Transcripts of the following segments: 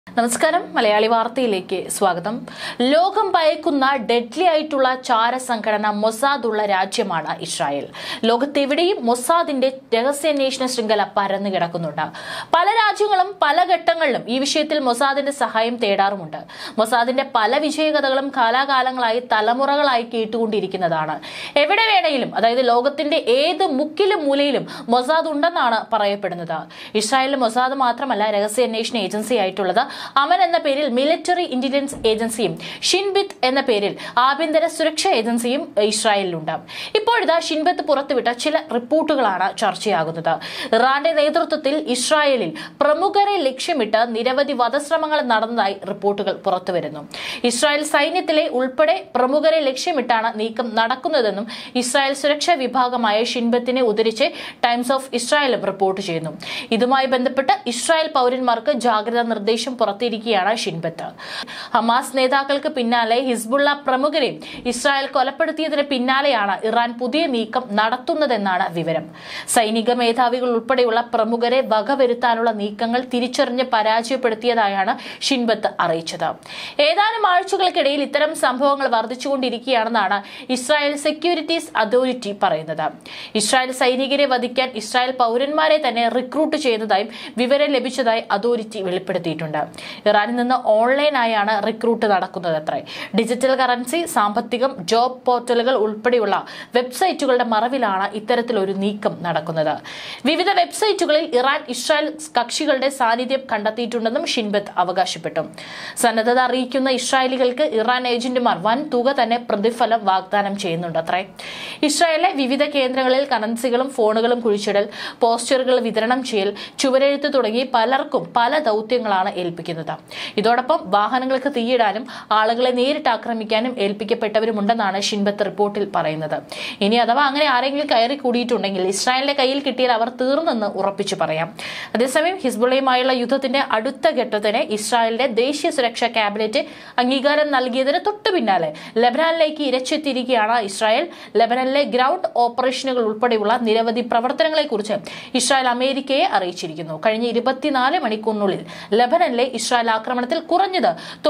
നമസ്കാരം മലയാളി വാർത്തയിലേക്ക് സ്വാഗതം. ലോകം ഭയക്കുന്ന ഡെഡ്ലി ആയിട്ടുള്ള ചാര സംഘടന മൊസാദ് ഉള്ള രാജ്യമാണ് ഇസ്രായേൽ. ലോകത്തെവിടെയും മൊസാദിന്റെ രഹസ്യാന്വേഷണ ശൃംഖല പരന്നു കിടക്കുന്നുണ്ട്. പല രാജ്യങ്ങളും പല ഘട്ടങ്ങളിലും ഈ വിഷയത്തിൽ മൊസാദിന്റെ സഹായം തേടാറുമുണ്ട്. മൊസാദിന്റെ പല വിജയകഥകളും കാലാകാലങ്ങളായി തലമുറകളായി കേട്ടുകൊണ്ടിരിക്കുന്നതാണ്. എവിടെ വേണമെങ്കിലും, അതായത് ലോകത്തിന്റെ ഏത് മുക്കിലും മൂലയിലും മൊസാദ് ഉണ്ടെന്നാണ് പറയപ്പെടുന്നത്. ഇസ്രായേലിൽ മൊസാദ് മാത്രമല്ല രഹസ്യാന്വേഷണ ഏജൻസി ആയിട്ടുള്ളത് അമൻ എന്ന പേരിൽ മിലിറ്ററി ഇന്റലിജൻസ് ഏജൻസിയും ഷിൻബെത്ത് എന്ന പേരിൽ ആഭ്യന്തര സുരക്ഷാ ഏജൻസിയും ഇസ്രായേലിലുണ്ട്. ഇപ്പോഴിതാ ഷിൻബെത്ത് പുറത്തുവിട്ട ചില റിപ്പോർട്ടുകളാണ് ചർച്ചയാകുന്നത്. ഇറാന്റെ നേതൃത്വത്തിൽ ഇസ്രായേലിൽ പ്രമുഖരെ ലക്ഷ്യമിട്ട് നിരവധി വധശ്രമങ്ങൾ നടന്നതായി റിപ്പോർട്ടുകൾ പുറത്തുവരുന്നു. ഇസ്രായേൽ സൈന്യത്തിലെ ഉൾപ്പെടെ പ്രമുഖരെ ലക്ഷ്യമിട്ടാണ് നീക്കം നടക്കുന്നതെന്നും ഇസ്രായേൽ സുരക്ഷാ വിഭാഗമായ ഷിൻബെത്തിനെ ഉദ്ധരിച്ച് ടൈംസ് ഓഫ് ഇസ്രായേലും റിപ്പോർട്ട് ചെയ്യുന്നു. ഇതുമായി ബന്ധപ്പെട്ട് ഇസ്രായേൽ പൗരന്മാർക്ക് ജാഗ്രതാ നിർദ്ദേശം പുറത്തിരിക്കുകയാണ് ഷിൻബെത്ത്. ഹമാസ് നേതാക്കൾക്ക് പിന്നാലെ ഹിസ്ബുള്ള പ്രമുഖരെയും ഇസ്രായേൽ കൊലപ്പെടുത്തിയതിന് പിന്നാലെയാണ് ഇറാൻ പുതിയ നീക്കം നടത്തുന്നതെന്നാണ് വിവരം. സൈനിക മേധാവികൾ ഉൾപ്പെടെയുള്ള പ്രമുഖരെ വകവരുത്താനുള്ള നീക്കങ്ങൾ തിരിച്ചറിഞ്ഞ് പരാജയപ്പെടുത്തിയതായാണ് ഷിൻബെത്ത് അറിയിച്ചത്. ഏതാനും ആഴ്ചകൾക്കിടയിൽ ഇത്തരം സംഭവങ്ങൾ വർദ്ധിച്ചുകൊണ്ടിരിക്കുകയാണെന്നാണ് ഇസ്രായേൽ സെക്യൂരിറ്റീസ് അതോറിറ്റി പറയുന്നത്. ഇസ്രായേൽ സൈനികരെ വധിക്കാൻ ഇസ്രായേൽ പൗരന്മാരെ തന്നെ റിക്രൂട്ട് ചെയ്യുന്നതായും വിവരം ലഭിച്ചതായി അതോറിറ്റി വെളിപ്പെടുത്തിയിട്ടുണ്ട്. ഇറാനിൽ നിന്ന് ഓൺലൈനായാണ് റിക്രൂട്ട് നടക്കുന്നത് അത്രേ. ഡിജിറ്റൽ കറൻസി, സാമ്പത്തികം, ജോബ് പോർട്ടലുകൾ ഉൾപ്പെടെയുള്ള വെബ്സൈറ്റുകളുടെ മറവിലാണ് ഇത്തരത്തിലൊരു നീക്കം നടക്കുന്നത്. വിവിധ വെബ്സൈറ്റുകളിൽ ഇറാൻ ഇസ്രായേൽ കക്ഷികളുടെ സാന്നിധ്യം കണ്ടെത്തിയിട്ടുണ്ടെന്നും ഷിൻബെത്ത് അവകാശപ്പെട്ടു. സന്നദ്ധത അറിയിക്കുന്ന ഇസ്രായേലികൾക്ക് ഇറാൻ ഏജന്റുമാർ വൻ തുക തന്നെ പ്രതിഫലം വാഗ്ദാനം ചെയ്യുന്നുണ്ട് അത്രേ. ഇസ്രായേലിലെ വിവിധ കേന്ദ്രങ്ങളിൽ കറൻസികളും ഫോണുകളും കുഴിച്ചിടൽ, പോസ്റ്ററുകൾ വിതരണം ചെയ്യൽ, ചുവരെഴുത്ത് തുടങ്ങി പലർക്കും പല ദൗത്യങ്ങളാണ് ഏൽപ്പിക്കുന്നത്. ഇതോടൊപ്പം വാഹനങ്ങൾക്ക് തീയിടാനും ആളുകളെ നേരിട്ട് ആക്രമിക്കാനും ഏൽപ്പിക്കപ്പെട്ടവരുമുണ്ടെന്നാണ് ഷിൻബെത്ത് റിപ്പോർട്ടിൽ പറയുന്നത്. ഇനി അഥവാ അങ്ങനെ ആരെങ്കിലും കയറി കൂടിയിട്ടുണ്ടെങ്കിൽ ഇസ്രായേലിന്റെ കയ്യിൽ കിട്ടിയാൽ അവർ തീർന്നെന്ന് ഉറപ്പിച്ചു പറയാം. അതേസമയം ഹിസ്ബുള്ളയുമായുള്ള യുദ്ധത്തിന്റെ അടുത്ത ഘട്ടത്തിന് ഇസ്രായേലിന്റെ ദേശീയ സുരക്ഷാ ക്യാബിനറ്റ് അംഗീകാരം നൽകിയതിന് തൊട്ടു പിന്നാലെ ലെബനാനിലേക്ക് ഇരച്ചെത്തിയിരിക്കുകയാണ് ഇസ്രായേൽ. ലെബനനിലെ ഗ്രൗണ്ട് ഓപ്പറേഷനുകൾ ഉൾപ്പെടെയുള്ള നിരവധി പ്രവർത്തനങ്ങളെക്കുറിച്ച് ഇസ്രായേൽ അമേരിക്കയെ അറിയിച്ചിരിക്കുന്നു. കഴിഞ്ഞ 24 മണിക്കൂറിനുള്ളിൽ ലെബനനിലെ ഇസ്രായേൽ ആക്രമണത്തിൽ കുറഞ്ഞത്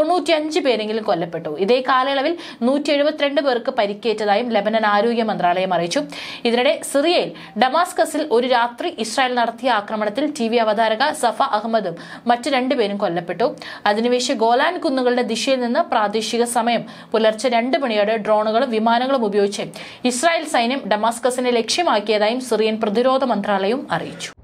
95 പേരെങ്കിലും കൊല്ലപ്പെട്ടു. ഇതേ കാലയളവിൽ 172 പേർക്ക് പരിക്കേറ്റതായും ലെബനൻ ആരോഗ്യ മന്ത്രാലയം അറിയിച്ചു. ഇതിനിടെ സിറിയയിൽ ഡമാസ്കസിൽ ഒരു രാത്രി ഇസ്രായേൽ നടത്തിയ ആക്രമണത്തിൽ TV അവതാരക സഫ അഹമ്മദും മറ്റ് 2 പേരും കൊല്ലപ്പെട്ടു. അധിനിവേശ ഗോലാൻ കുന്നുകളുടെ ദിശയിൽ നിന്ന് പ്രാദേശിക സമയം പുലർച്ചെ 2 മണിയോടെ ഡ്രോണുകളും വിമാനങ്ങളും ഉപയോഗിച്ച് ഇസ്രായേൽ സൈന്യം ഡമാസ്കസിനെ ലക്ഷ്യമാക്കിയതായും സിറിയൻ പ്രതിരോധ മന്ത്രാലയം അറിയിച്ചു.